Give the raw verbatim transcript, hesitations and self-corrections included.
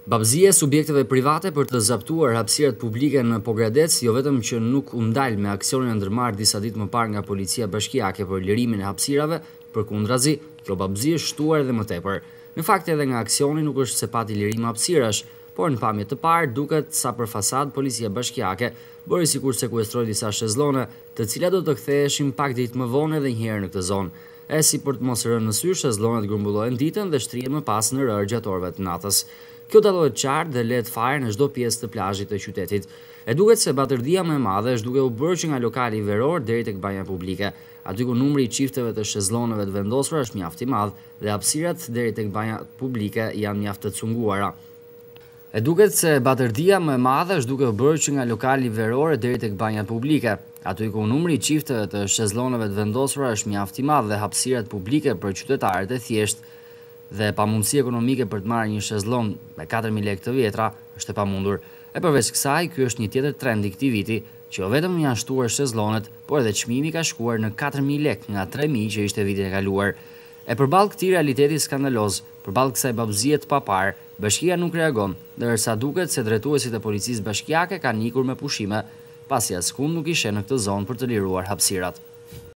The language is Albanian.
Babëzia e subjekteve private për të zaptuar hapësirat publike në Pogradec jo vetëm që nuk u ndal me aksionin e ndërmarrë disa ditë më parë nga policia bashkiake për lirimin e hapësirave, përkundrazi, kjo babëzi është shtuar edhe më tepër. Në fakt edhe nga aksioni nuk është se pati lirim hapësirash, por në pamje të parë duket sa për fasad policia bashkiake bëri sikur sekuestroi disa shezllone, të cilat do të ktheheshin pak ditë më vonë edhe një herë në këtë zonë. E si për të mos rënë në sy, shezllonet grumbullohen ditën dhe shtrihen më pas në rërë gjatë orëve të natës. Kjo dallohet qartë dhe let fare në çdo pjesë të plazhit të qytetit. E duket se batërdia më e madhe është duke u bërë që nga lokali veror deri tek banja publike, aty ku numri i çifteve të shezlloneve të vendosura është mjaft i madh dhe hapësirat deri tek banja publike janë mjaft të cunguara. E duket se batërdia më e madhe është duke u bërë që nga lokali veror deri tek banja publike, aty ku numri i çifteve të shezlloneve të vendosura është mjaft i madh dhe hapësirat publike për qytetarët e thjeshtë dhe pamundësi ekonomike për të marrë një shezllon me katër mijë lekë të vjetra është e pamundur. E përveç kësaj, ky është një tjetër trend i këtij viti, që jo vetëm janë shtuar shezllonet, por edhe çmimi ka shkuar në katër mijë lekë nga tre mijë që ishte vitin e kaluar. E përballë këtij realiteti skandaloz, përballë kësaj babëzie të paparë, bashkia nuk reagon, ndërsa duket se drejtuesit e policisë bashkiake kanë ikur me pushime, pasi askund nuk ishte në këtë zonë për të liruar hapësirat.